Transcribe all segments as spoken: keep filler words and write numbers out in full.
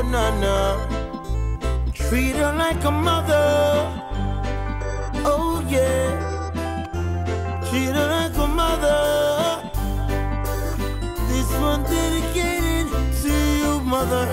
na na. Treat her like a mother. Oh yeah. Treat her like a mother. This one dedicated to you, mother.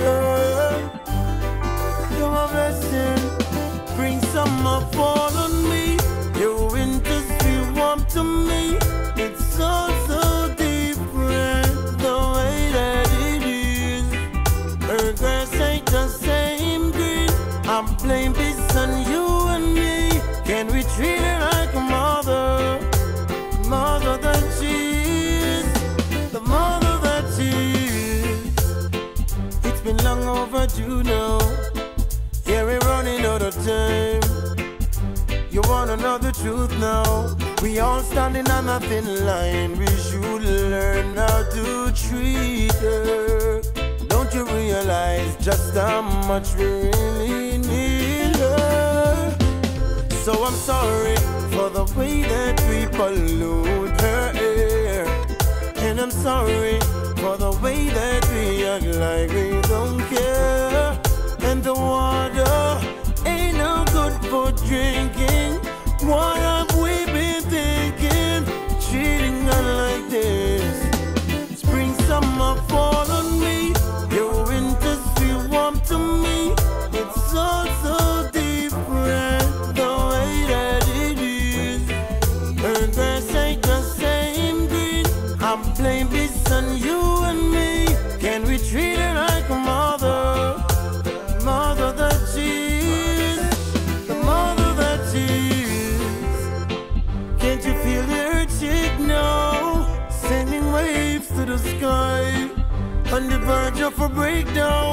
You're a blessing. Bring some up all on me. Your winters feel warm to me. It's all so different the way that it is. Her grass ain't the same green. I'm playing this on you and me. Can we treat her like a mother? Mother that she is. The mother that she is. It's been long overdue now. Yeah, we're running out of time. You wanna know the truth now? We all standing on a thin line. We should learn how to treat her. Don't you realize just how much we really need her? So I'm sorry for the way that we pollute her air. And I'm sorry for the way that we act like we don't care. And the water ain't no good for drinking. What have we been thinking? Treating her like this. Spring, summer, fall on me. Your winters feel warm to me. It's all so different the way that it is. Her grass ain't the same green. I'm playing this on you and me. Can we treat her like a mother? Mother that she is. The mother that she is. Can't you feel the earthquake now? Sending waves to the sky. On the verge of a breakdown.